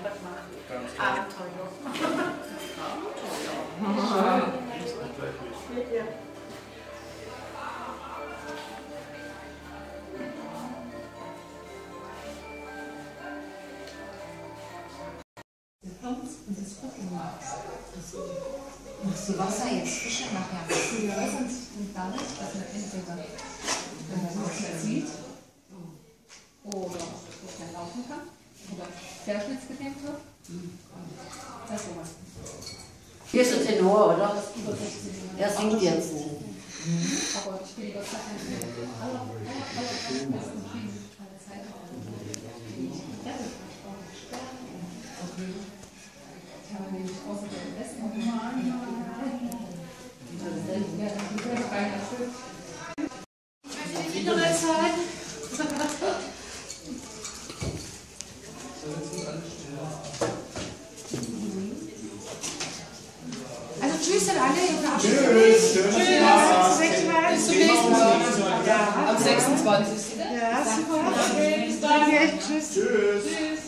Abenteuer. Ja. Und das Rückenmarks. Machst du Wasser jetzt frischer nachher? Ja. Und dadurch, dass man entweder Wasser zieht oder schnell laufen kann oder Querschnitts gedämmt wird. Das ist sowas. Hier ist der Tenor, oder? Er singt jetzt. Aber ich will lieber sagen, allerbesten Kriegen aller Zeiten. Ich habe nämlich außer der besten Internetseite. Also tschüss an alle. Tschüss. Bis zum nächsten Mal. Ja. Am 26. Ja, super. Danke. Tschüss. Tschüss.